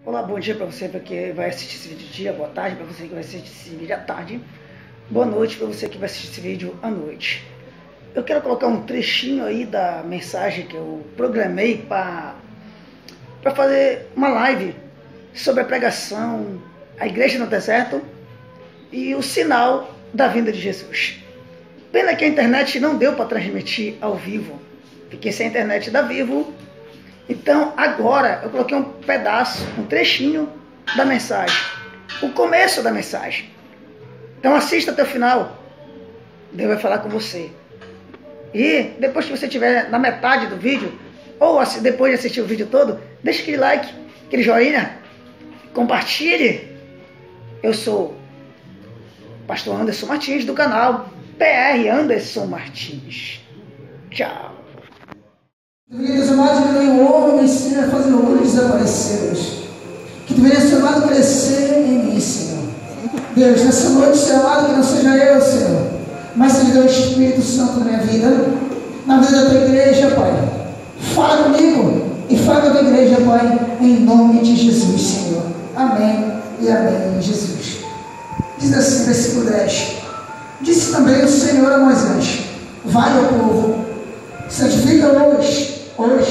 Olá, bom dia para você que vai assistir esse vídeo de dia, boa tarde para você que vai assistir esse vídeo à tarde, boa noite para você que vai assistir esse vídeo à noite. Eu quero colocar um trechinho aí da mensagem que eu programei para fazer uma live sobre a pregação, a igreja no deserto e o sinal da vinda de Jesus. Pena que a internet não deu para transmitir ao vivo, fiquei sem a internet da Vivo. Então agora eu coloquei um pedaço, um trechinho da mensagem, o começo da mensagem. Então assista até o final, Deus vai falar com você. E depois que você estiver na metade do vídeo, ou depois de assistir o vídeo todo, deixa aquele like, aquele joinha, compartilhe. Eu sou o pastor Anderson Martins do canal PR Anderson Martins. Tchau. Deus amado, diminui o ombro, me ensina a fazer o olho desaparecer. Que tu venha, Senhor amado, crescer em mim, Senhor. Deus, nessa noite, Senhor amado, que não seja eu, Senhor, mas seja o Espírito Santo na minha vida, na vida da tua igreja, Pai. Fala comigo e fala com a tua igreja, Pai, em nome de Jesus, Senhor. Amém e amém, Jesus. Diz assim, versículo 10. Disse também o Senhor a Moisés: vai ao povo, santifica hoje,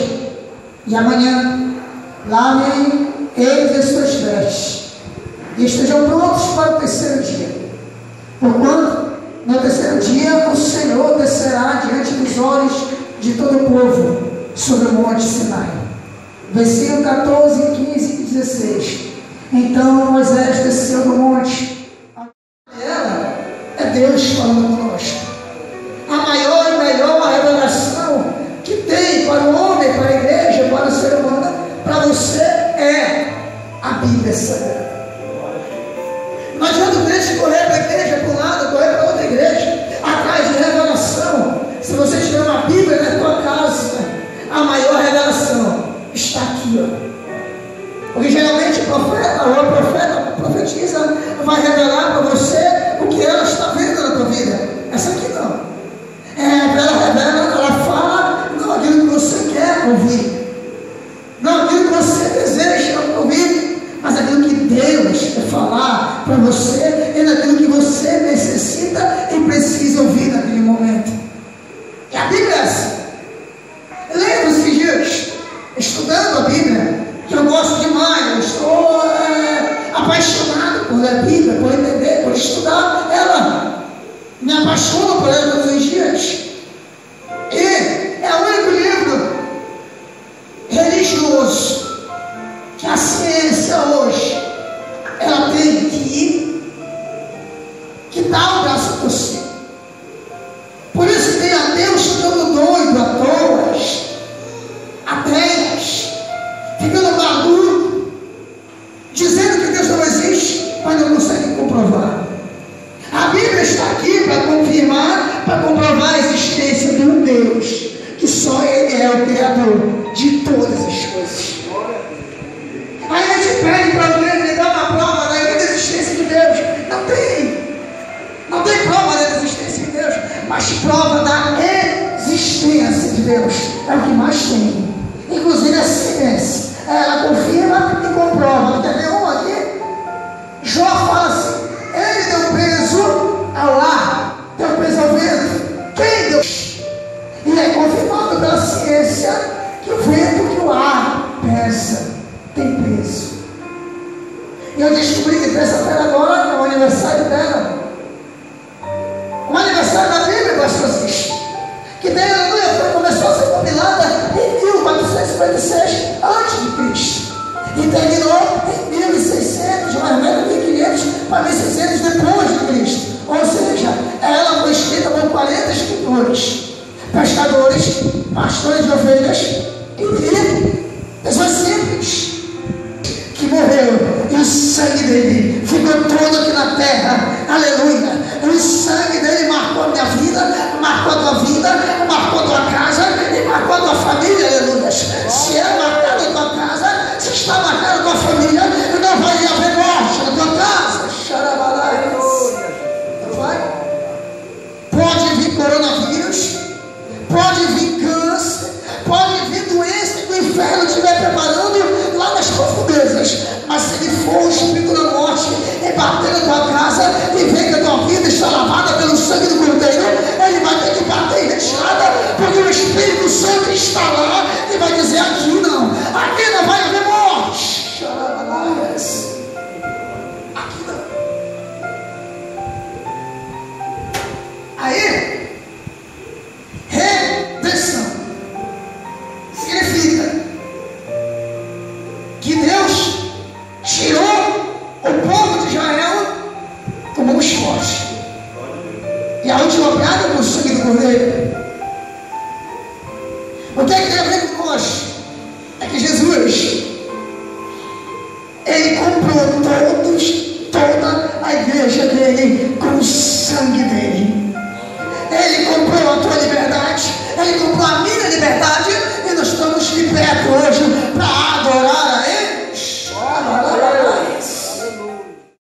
e amanhã lavem eles as suas vestes, e estejam prontos para o terceiro dia. Porquanto no terceiro dia o Senhor descerá diante dos olhos de todo o povo sobre o monte Sinai. Versículo 14, 15 e 16. Então Moisés desceu do monte. Ela é Deus falando conosco. A maior e melhor revelação que tem para o homem, para a igreja, para o ser humano, para você é a Bíblia Sagrada. Não adianta o crente correr para a igreja para um lado, correr para outra igreja, atrás de revelação. Se você tiver uma Bíblia na tua casa, a maior revelação está aqui, ó. Porque geralmente o profeta ou a profeta profetiza, vai revelar para você o que ela está vendo na tua vida. Essa aqui não. Ela revela, ela fala, não aquilo que você quer ouvir, não aquilo que você deseja ouvir, mas aquilo que Deus quer falar para você e naquilo que você necessita e precisa ouvir naquele momento. E a Bíblia é assim. Lembro esses dias, estudando a Bíblia, que eu gosto demais, eu estou apaixonado por ler a Bíblia, por entender, por estudar ela. Me apaixono por ela todos os dias. E é o único livro religioso que a ciência hoje ela tem que dar o braço a torcer. Por isso tem ateus ficando doido à toa, ateias, ficando barulho, dizendo que Deus não existe, mas não conseguem comprovar. A Bíblia está aqui para confirmar, para comprovar a existência de um Deus, que só Ele é o Criador de todas as coisas. Aí a gente pede para alguém me dar uma prova da existência de Deus. Não tem prova da existência de Deus, mas prova da existência de Deus é o que mais tem. Inclusive a ciência, ela confirma e comprova. Quer ver um aqui? Jó fala assim: ele deu peso ao ar, deu peso ao vento. Quem deu? E é confirmado pela ciência que o vento, que o ar pesa, tem peso. E eu descobri que terça-feira agora é o aniversário dela. O aniversário da Bíblia, pastor Cis, que daí, aleluia, começou a ser compilada em 1456 a.C. e terminou em 1600, mais ou menos 1500 para 1600 depois de Cristo. Ou seja, ela foi escrita por 40 escritores, pescadores, pastores de ovelhas e pessoas simples, que morreu e o sangue dele ficou todo aqui na terra. Aleluia! O sangue dele marcou a minha vida, marcou a tua vida, marcou a tua casa e marcou a tua família. Aleluia! Se é marcado a tua casa, se está marcado a tua família, não vai haver morte na tua casa. Xarabalai. Não vai? Pode vir coronavírus, pode vir câncer, pode vir doença que o inferno estiver preparando lá nas profundezas, mas apropriada com o sangue do Cordeiro. O que é que tem a ver com nós? É que Jesus, Ele comprou toda a igreja dele com o sangue dele. Ele comprou a tua liberdade, Ele comprou a minha liberdade, e nós estamos libertos hoje